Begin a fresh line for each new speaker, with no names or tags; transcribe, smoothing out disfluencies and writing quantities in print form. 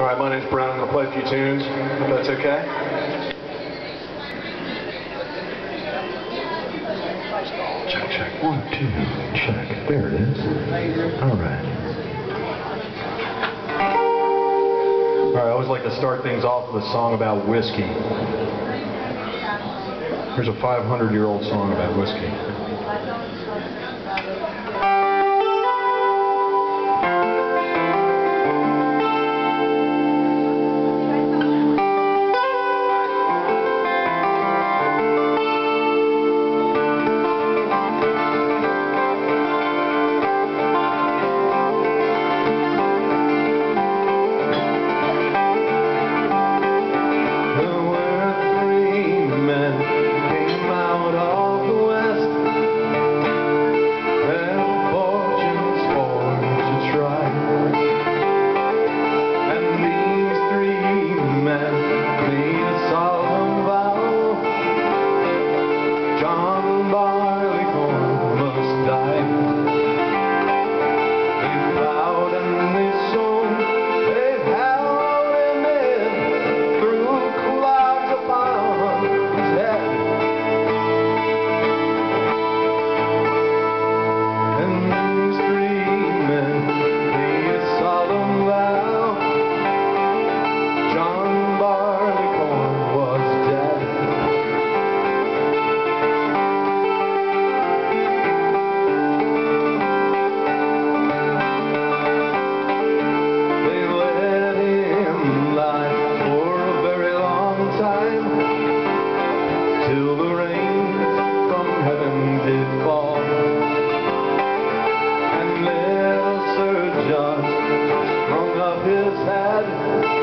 Alright, my name's Brown. I'm going to play a few tunes, if that's okay.
Check, check. 1, 2, check. There it is. Alright.
Alright, I always like to start things off with a song about whiskey. Here's a 500-year-old song about whiskey. Till the rain from heaven did fall, and little Sir John strung up his head.